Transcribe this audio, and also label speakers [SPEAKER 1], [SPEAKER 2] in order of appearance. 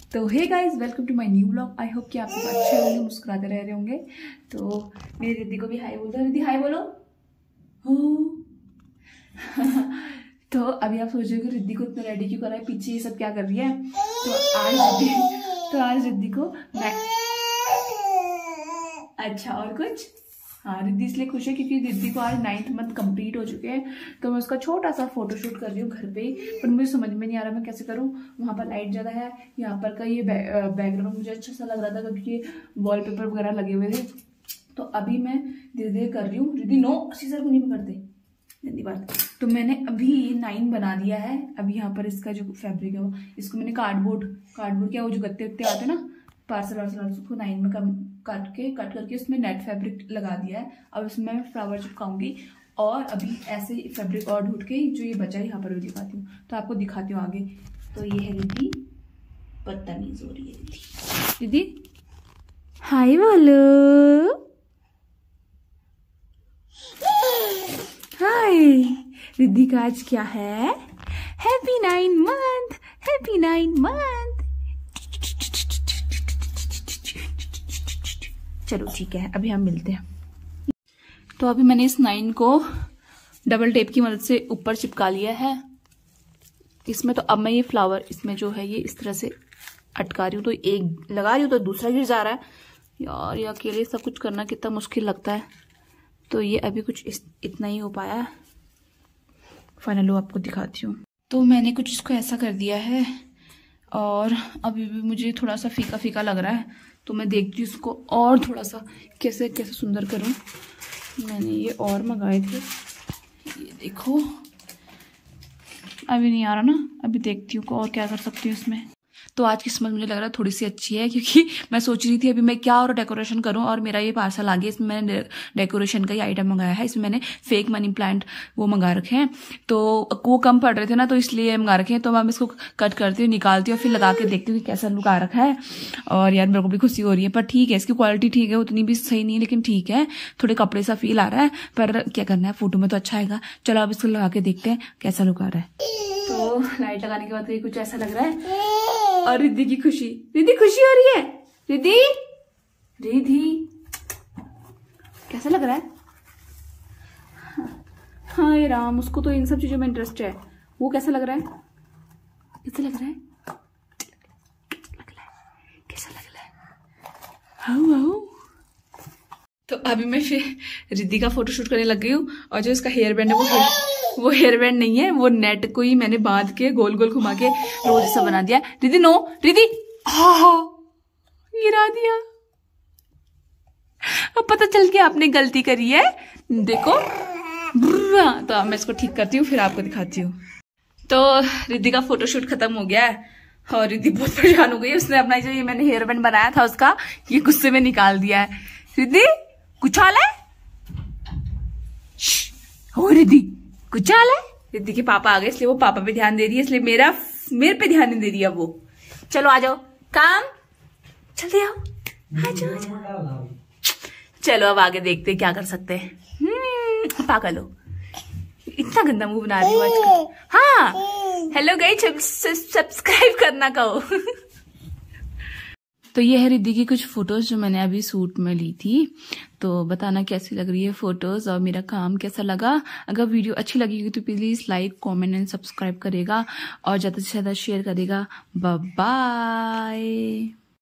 [SPEAKER 1] तो hey guys, welcome to my new vlog. I hope कि आप सब अच्छे होंगे, मुस्कुराते रह रहे होंगे। तो मेरी रिद्धि को भी हाय बोल दो। रिद्धि हाय बोलो। तो अभी आप सोच रहे हो कि रिद्धि को इतना रेडी क्यों कर रहा है, पीछे ये सब क्या कर रही है। तो आज रिद्धि को अच्छा और कुछ। हाँ, रिद्धि इसलिए खुश है क्योंकि रिद्धि को आज 9th मंथ कंप्लीट हो चुके हैं। तो मैं उसका छोटा सा फोटोशूट कर रही हूँ घर पे ही, पर मुझे समझ में नहीं आ रहा मैं कैसे करूँ। वहाँ पर लाइट ज़्यादा है, यहाँ पर का ये बैकग्राउंड मुझे अच्छा सा लग रहा था क्योंकि ये वॉलपेपर वगैरह लगे हुए थे। तो अभी मैं धीरे धीरे कर रही हूँ। रिद्धि नो, सीजर को नहीं पकड़ते, गंदी बात। तो मैंने अभी 9 बना दिया है। अभी यहाँ पर इसका जो फैब्रिक है वो, इसको मैंने कार्डबोर्ड क्या वो जो गत्ते वत्ते आते हैं ना, पार्सल उसको 9 में कट करके उसमें नेट फैब्रिक लगा दिया है। अब इसमें मैं फ्लावर चिपकाऊंगी और अभी ऐसे फैब्रिक और ढूंढ के जो ये बचा है यहाँ पर भी दिखाती हूँ। तो आपको दिखाती हूँ आगे। तो ये है रिद्धि, बदतमीज हो रही है रिद्धि। हाय बोलो। हाय। रिद्धि का आज क्या है? Happy 9 month, happy 9 month. चलो ठीक है, अभी हम मिलते हैं। तो अभी मैंने इस 9 को डबल टेप की मदद से ऊपर चिपका लिया है इसमें। तो अब मैं ये फ्लावर इसमें जो है ये इस तरह से अटका रही हूँ। तो एक लगा रही हूँ तो दूसरा गिर जा रहा है यार। ये अकेले सब कुछ करना कितना मुश्किल लगता है। तो ये अभी कुछ इतना ही हो पाया है। फाइनली आपको दिखाती हूँ। तो मैंने कुछ इसको ऐसा कर दिया है और अभी भी मुझे थोड़ा सा फीका फीका लग रहा है। तो मैं देखती हूँ इसको और थोड़ा सा कैसे कैसे सुंदर करूँ। मैंने ये और मंगाए थे, ये देखो। अभी नहीं आ रहा ना, अभी देखती हूँ और क्या कर सकती हूँ इसमें। तो आज किस्मत मुझे लग रहा है थोड़ी सी अच्छी है क्योंकि मैं सोच रही थी अभी मैं क्या और डेकोरेशन करूं, और मेरा ये पार्सल आ गया। इसमें मैंने डेकोरेशन का ही आइटम मंगाया है। इसमें मैंने फेक मनी प्लांट वो मंगा रखे हैं। तो वो कम पड़ रहे थे ना, तो इसलिए मंगा रखे हैं। तो मैं इसको कट करती हूँ, निकालती हूँ, फिर लगा के देखती हूँ कि कैसा लुक आ रखा है। और यार मेरे को भी खुशी हो रही है। पर ठीक है, इसकी क्वालिटी ठीक है, उतनी भी सही नहीं है लेकिन ठीक है। थोड़े कपड़े सा फील आ रहा है, पर क्या करना है, फोटो में तो अच्छा आएगा। चलो अब इसको लगा के देखते हैं कैसा लुक आ रहा है। तो लाइट लगाने के बाद ये कुछ ऐसा लग रहा है। और रिद्धि की खुशी, रिद्धि खुशी हो रही है। रिद्धि कैसा लग रहा है? हाँ ये राम, उसको तो इन सब चीजों में इंटरेस्ट है। वो कैसा लग रहा है? कैसा लग रहा है? कैसा लग रहा है? हाउ। तो अभी मैं फिर रिद्धि का फोटोशूट करने लग गई हूँ। और जो इसका हेयर बैंड है वो हेयर बैंड नहीं है, वो नेट को ही मैंने बांध के गोल गोल घुमा के रोज ऐसा बना दिया। रिद्धि नो, रिद्धि गिरा दिया। अब पता चल गया आपने गलती करी है, देखो। तो अब मैं इसको ठीक करती हूँ, फिर आपको दिखाती हूँ। तो रिद्धि का फोटोशूट खत्म हो गया है और रिद्धि बहुत परेशान हो गई। उसने अपना जो ये मैंने हेयर बैंड बनाया था उसका ये गुस्से में निकाल दिया है। रिद्धि कुछ हाल है? हो रिद्धि कुछ हाल है? रिद्धि के पापा आ गए इसलिए वो पापा पे ध्यान दे रही है, इसलिए मेरे पे ध्यान नहीं दे रही है वो। चलो आ जाओ, काम जल्दी आओ, आ जाओ। चलो अब आगे देखते हैं क्या कर सकते हैं। पागल हो, इतना गंदा मुंह बना रही हूँ आजकल। हाँ हेलो गाइस, सब्सक्राइब करना कहो। तो ये है रिद्धि की कुछ फोटोज जो मैंने अभी शूट में ली थी। तो बताना कैसी लग रही है फोटोज और मेरा काम कैसा लगा। अगर वीडियो अच्छी लगेगी तो please like, comment and subscribe करेगा और ज्यादा से ज्यादा शेयर करेगा। Bye bye.